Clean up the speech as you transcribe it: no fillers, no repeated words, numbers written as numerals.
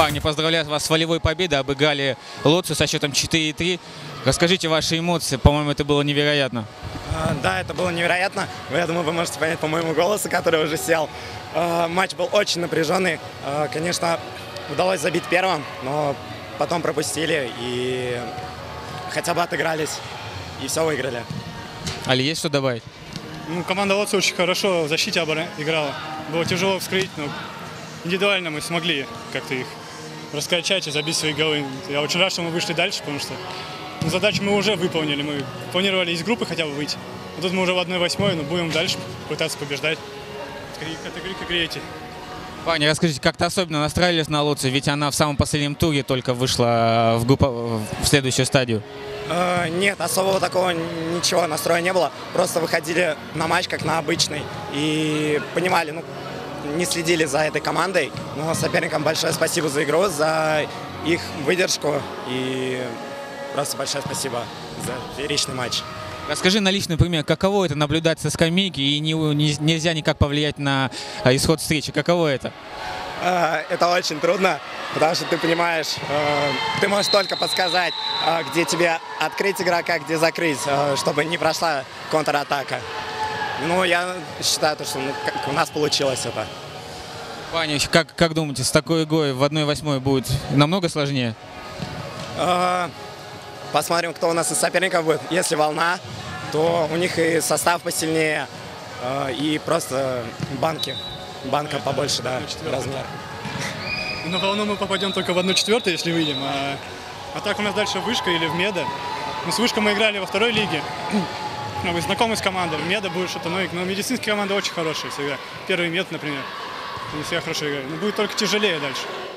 Парни, поздравляю вас с волевой победой, обыграли Лоцию со счетом 4-3. Расскажите ваши эмоции, по-моему, это было невероятно. Да, это было невероятно. Я думаю, вы можете понять по моему голосу, который уже сел. Матч был очень напряженный. Конечно, удалось забить первым, но потом пропустили и хотя бы отыгрались. И все выиграли. Али, есть что добавить? Ну, команда Лоци очень хорошо в защите играла. Было тяжело вскрыть, но индивидуально мы смогли как-то их раскачать и забить свои голы. Я очень рад, что мы вышли дальше, потому что задачу мы уже выполнили. Мы планировали из группы хотя бы выйти. А тут мы уже в 1/8, но будем дальше пытаться побеждать. От игры к игре идти. Парни, расскажите, как-то особенно настраивались на Лоцию, ведь она в самом последнем туре только вышла в следующую стадию. Нет, особого такого ничего настроя не было. Просто выходили на матч как на обычный и понимали, не следили за этой командой. Но соперникам большое спасибо за игру, за их выдержку и просто большое спасибо за фееричный матч. Расскажи на личный пример, каково это наблюдать со скамейки и нельзя никак повлиять на исход встречи? Каково это? Это очень трудно, потому что ты понимаешь, ты можешь только подсказать, где тебе открыть игрока, где закрыть, чтобы не прошла контратака. Ну, я считаю, что у нас получилось это. Ваня, как думаете, с такой игрой в 1/8 будет намного сложнее? Посмотрим, кто у нас из соперников будет. Если волна, то у них и состав посильнее, и просто банка побольше, да, размер. На волну мы попадем только в 1/4, если выйдем. А так у нас дальше вышка или в меда. Ну, с вышкой мы играли во второй лиге. Вы знакомы с командой. Меда будет что-то новенькое. Но медицинские команды очень хорошие всегда. Первый мед, например. Они все хорошо играют. Но будет только тяжелее дальше.